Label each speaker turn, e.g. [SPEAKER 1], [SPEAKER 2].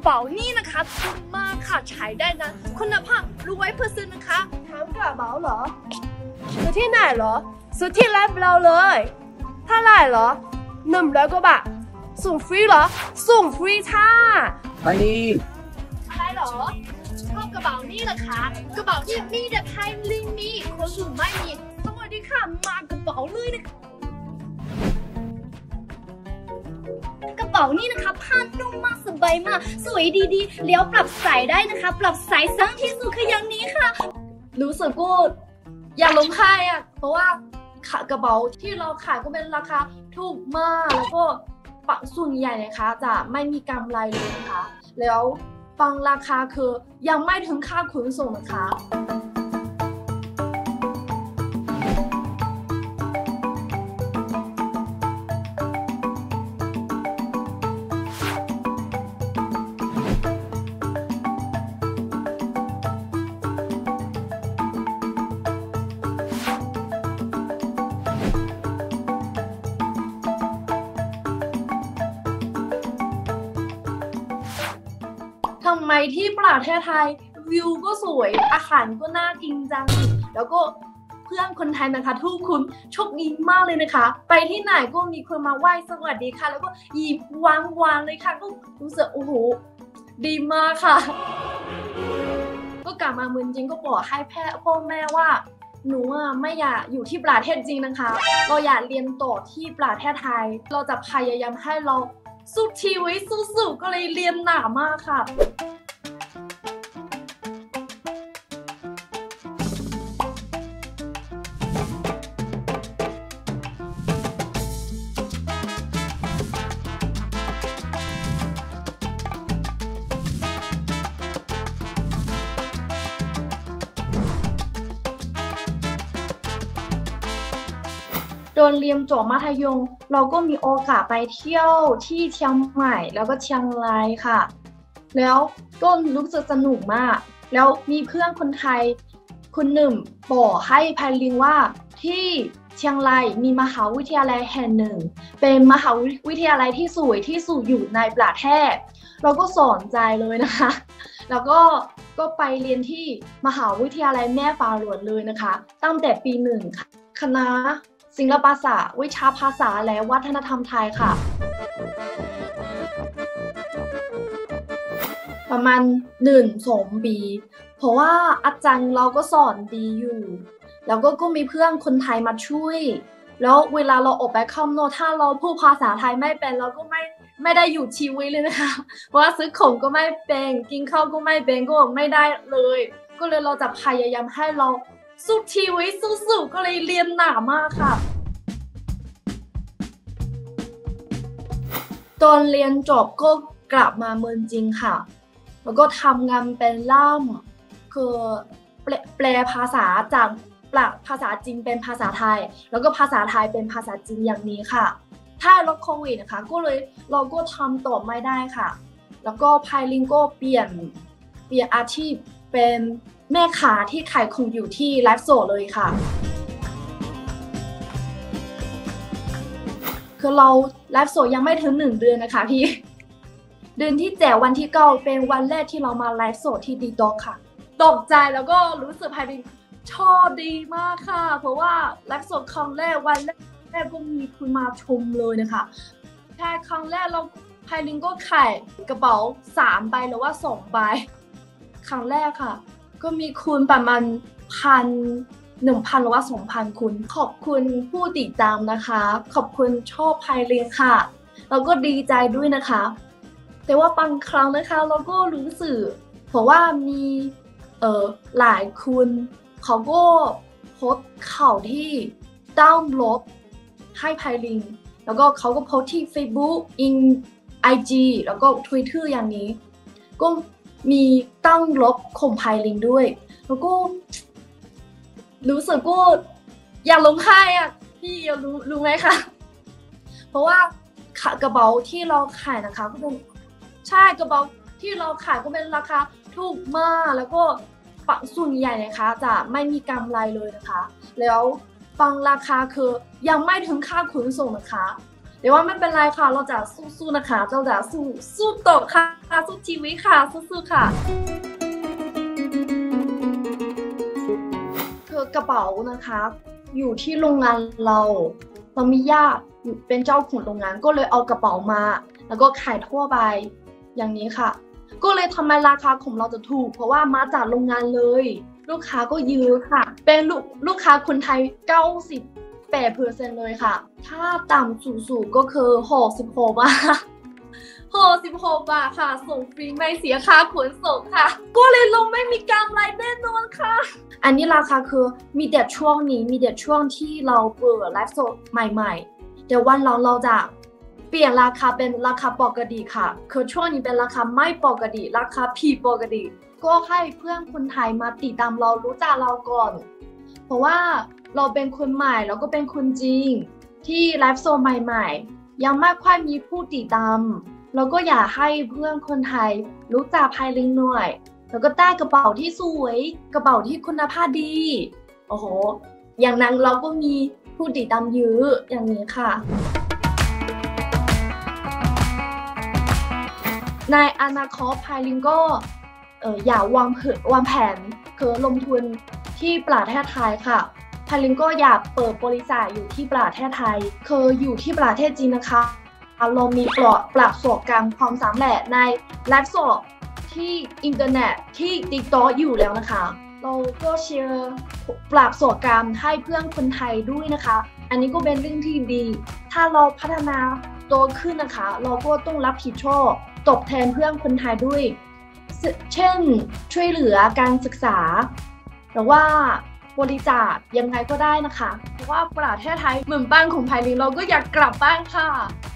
[SPEAKER 1] เป๋านี่นะคะถูกมากค่ะใช้ได้นะคุณภาพ100%นะคะถามกระเป๋าเหรอซื้อที่ไหนเหรอซื้อที่ร้านเราเลยเท่าไหร่เหรอ100 กว่าบาทส่งฟรีเหรอส่งฟรีค่ะ
[SPEAKER 2] ไปดี
[SPEAKER 1] อะไรเหรอชอบกระเป๋านี่เหรอคะกระเป๋าที่มีแต่ไพลิงมีคนอื่นไม่มีสวัสดีค่ะมากระเป๋าเลยนะคะกระเป๋านี่นะคะผ้านุ่มมากสบายมากสวยดีๆแล้วปรับใส่ได้นะคะปรับใส่สั้นที่สุดคืออย่างนี้ค่ะรู้สึกกูอยากลงค่ายอ่ะเพราะว่ากระเป๋าที่เราขายก็เป็นราคาถูกมากแล้วก็ส่วนใหญ่นะคะจะไม่มีกำไรเลยนะคะแล้วบางราคาคือยังไม่ถึงค่าขนส่งนะคะทำไมที่ประเทศไทยวิวก็สวยอาหารก็น่ากินจังแล้วก็เพื่อนคนไทยนะคะทุกคนโชคดีมากเลยนะคะไปที่ไหนก็มีคนมาไหว้สวัสดีค่ะแล้วก็ยิ้มหวานเลยค่ะก็รู้สึกโอ้โหดีมากค่ะก็กลับมาเมืองจริงก็บอกให้พ่อแม่ว่าหนูไม่อยากอยู่ที่ประเทศจริงนะคะเราอยากเรียนต่อที่ประเทศไทยเราจะพยายามให้เราสู้ชีวิตสู้ๆก็เลยเรียนหนักมากค่ะโดนเรียนจบมัธยมเราก็มีโอกาสไปเที่ยวที่เชียงใหม่แล้วก็เชียงรายค่ะแล้วก็รู้สึกสนุกมากแล้วมีเพื่อนคนไทยคนหนึ่งบอกให้ไพลินว่าที่เชียงรายมีมหาวิทยาลัยแห่งหนึ่งเป็นมหาวิทยาลัยที่สวยที่สุดอยู่ในประเทศเราก็สนใจเลยนะคะแล้วก็ไปเรียนที่มหาวิทยาลัยแม่ฟ้าหลวงเลยนะคะตั้งแต่ปี 1ค่ะคณะศิลปศาสตร์วิชาภาษาและวัฒนธรรมไทยค่ะประมาณ 1-2 ปีเพราะว่าอาจารย์เราก็สอนดีอยู่แล้วก็มีเพื่อนคนไทยมาช่วยแล้วเวลาเราออกไปข้างนอกถ้าเราพูดภาษาไทยไม่เป็นเราก็ไม่ได้อยู่ชีวิตเลยนะคะเพราะว่าซื้อของก็ไม่เป็นกินข้าวก็ไม่เป็นก็ไม่ได้เลยก็เลยเราจะพยายามให้เราสู้ชีวิตสู้ๆก็เลยเรียนหนักมากค่ะตอนเรียนจบก็กลับมาเมืองจริงค่ะแล้วก็ทำงานเป็นล่ามคือแปลภาษาจากภาษาจีนเป็นภาษาไทยแล้วก็ภาษาไทยเป็นภาษาจีนอย่างนี้ค่ะถ้าลดโควิดนะคะก็เลยเราก็ทำต่อไม่ได้ค่ะแล้วก็ไพลินก็เปลี่ยนอาชีพเป็นแม่ค้าที่ขายของอยู่ที่ไลฟ์สดเลยค่ะคือเราไลฟ์สดยังไม่ถึง1 เดือนนะคะพี่เดือนที่7วันที่9เป็นวันแรกที่เรามาไลฟ์สดที่TikTokค่ะตกใจแล้วก็รู้สึกไพลินชอบดีมากค่ะเพราะว่าไลฟ์สดครั้งแรกวันแรกก็มีคนมาชมเลยนะคะแค่ครั้งแรกเราไพลินก็ขายกระเป๋า3 ใบหรือว่า2 ใบครั้งแรกค่ะก็มีคุณประมาณ1,000 หรือว่า 2,000 คุณขอบคุณผู้ติดตามนะคะขอบคุณชอบไพลินค่ะเราก็ดีใจด้วยนะคะแต่ว่าบางครั้งนะคะเราก็รู้สึกเพราะว่ามีหลายคนเขาก็โพสต์ข่าวที่ด้านลบให้ไพลินแล้วก็เขาก็โพสต์ที่ Facebook IG แล้วก็ Twitter อย่างนี้ก็มีตั้งลบข่มไพลินด้วยแล้วก็รู้สึกก็อยากลงค่ายอ่ะพี่รู้ไหมคะเพราะว่ากระเป๋าที่เราขายนะคะก็เป็นใช่กระเป๋าที่เราขายก็เป็นราคาถูกมากแล้วก็ส่วนใหญ่นะคะจะไม่มีกำไรเลยนะคะแล้วบางราคาคือยังไม่ถึงค่าขนส่งนะคะแต่ว่าไม่เป็นไรค่ะเราจะสู้ๆนะคะเราจะสู้ต่อค่ะสู้ชีวิตค่ะสู้ๆค่ะคือกระเป๋านะคะอยู่ที่โรงงานเรามีญาติเป็นเจ้าของโรงงานก็เลยเอากระเป๋ามาแล้วก็ขายทั่วไปอย่างนี้ค่ะก็เลยทำไมราคาของเราจะถูกเพราะว่ามาจากโรงงานเลยลูกค้าก็เยอะค่ะเป็นลูกค้าคนไทย98%เลยค่ะถ้าต่ำสูงก็คือ66 บาท66 บาทค่ะส่งฟรีไม่เสียค่าขนส่งค่ะก็เลยลงไม่มีกำไรแน่นอนค่ะอันนี้ราคาคือมีแต่ช่วงนี้มีแต่ช่วงที่เราเปิดไลฟ์สดใหม่ๆเดี๋ยววันเราจะเปลี่ยนราคาเป็นราคาปกติค่ะคือช่วงนี้เป็นราคาไม่ปกติราคาผิดปกติก็ให้เพื่อนคนไทยมาติดตามเรารู้จักเราก่อนเพราะว่าเราเป็นคนใหม่แล้วก็เป็นคนจริงที่ไลฟ์สดใหม่ๆยังไม่ค่อยมีผู้ติดตามแล้วก็อยากให้เพื่อนคนไทยรู้จักไพลินหน่อยแล้วก็ได้กระเป๋าที่สวยกระเป๋าที่คุณภาพดีโอ้โหอย่างนั้นเราก็มีผู้ติดตามเยอะอย่างนี้ค่ะในอนาคตไพลินก็อยากวางแผนคือลงทุนที่ประเทศไทยค่ะไพลินก็อยากเปิดบริษัทอยู่ที่ประเทศไทยคืออยู่ที่ประเทศจีนนะคะเรามีประสบการณ์ความสำเร็จในไลฟ์สดที่อินเทอร์เน็ตที่ TikTok อยู่แล้วนะคะเราก็แชร์ประสบการณ์ให้เพื่อนคนไทยด้วยนะคะอันนี้ก็เป็นเรื่องที่ดีถ้าเราพัฒนาโตขึ้นนะคะเราก็ต้องรับผิดชอบตอบแทนเพื่อนคนไทยด้วยเช่นช่วยเหลือการศึกษาหรือว่าบริจาคยังไงก็ได้นะคะเพราะว่าประเทศไทยเหมือนบ้านของไพลินเราก็อยากกลับบ้านค่ะ